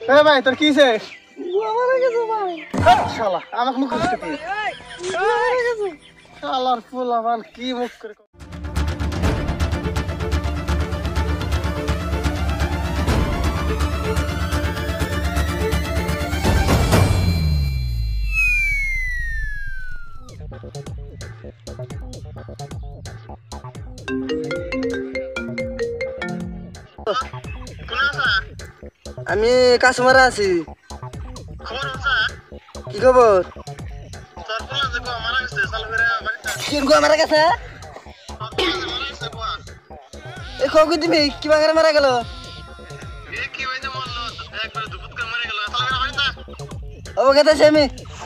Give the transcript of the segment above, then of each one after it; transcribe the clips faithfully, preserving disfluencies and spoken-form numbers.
এ ভাই তোর কিছে গুয়া মারা গেছে ভাই শালা আমাকে মুখ করতে কি মারা গেছে শালার ফুলাবান কি মুখ করে আমি কাস্টমারে আছি কি খবর মারা গেছে তুমি কিবা করে মারা গেল আমি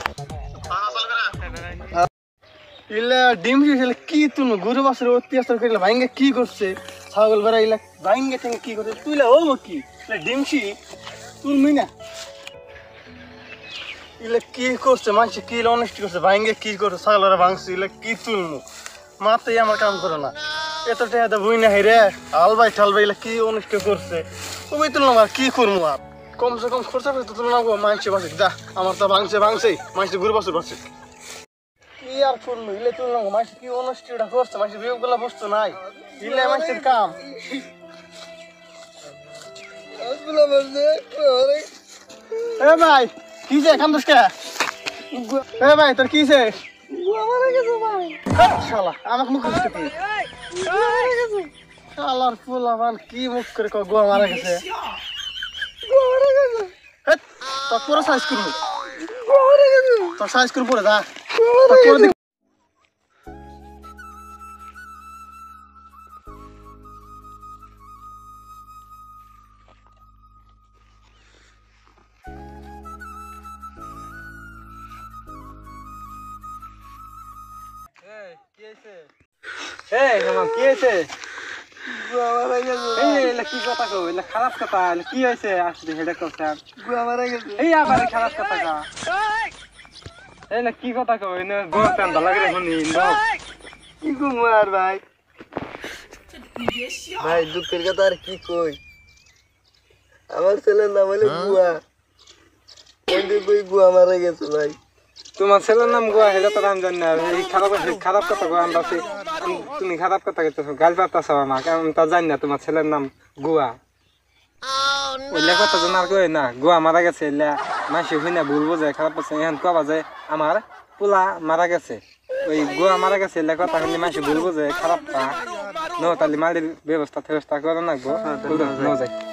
ডিম কি তুমি গরু বাসের অত্যাচার করলে ভাইঙ্গে কি করছে ছাগল বেড়াইলে ভাইঙ্গে থেকে কি করছে তুইলে ও কি ডিমসি তুলমি না ইলে কি করছে মানুষ কি অনেস্টি করছে ভাইঙ্গে কি করছে ছাগলরা ভাঙছে ইলে কি তুলমু মাতেই আমার কাম করে না এত টাকা বই না রে হালবাই ঠালবাই ইলে কি অনেস্টি করছে তুমি তুললাম আর কি করবো আর কমসে কম খরচা করে তো তুললাম মাংসে বাসে যা আমার তো ভাঙছে ভাঙছে মানুষ গরু বাসে বাসে কি আর করলো ইলে তুললাম মানুষ কি অনেস্টিটা করছে মানুষ বিয়োগ গুলা বস্তু নাই ইলে মানুষের কাম এ ভাই কিছে খান দোষকে এ ভাই তোর কিছে মারা গেছে ভাই শালা আমাকে মুখ করতে কি মারা গেছে শালার ফুলাবান কি মুখ করে কয় গোয়া মারা গেছে গোয়া মারা গেছে হে তো পুরো সাইজ করব গোয়া মারা গেছে তো সাইজ করে পড়ে যা তো পড়ে খারাপ কথা কি হয়েছে আসলে হেডে করছেন খারাপ কথা কি কথা কই কি কুমার ভাই ভাই দুঃখের কথা আর কি কই আমার ছেলের নাম হলো গুয়া গুয়া মারা গেছে ভাই তোমার ছেলের নাম গোয়া হেটা তো আমি জানি না এই খারাপ খারাপ কথা গো আমরা তুমি খারাপ কথা কইতেছো গাল পাতাছ আমাকে আমি তা জানি না তোমার ছেলের নাম গোয়া ওই লেখাটা জানা আর কই না গোয়া মারা গেছে মাসে হই না ভুলবো যায় খারাপ আছে এখন কবা যায় আমার পোলা মারা গেছে ওই গোয়া মারা গেছে লেখাটা খালি মাসে ভুলবো যায় খারাপ তা ন তাহলে মালির ব্যবস্থা ব্যবস্থা করে না গো ন যায়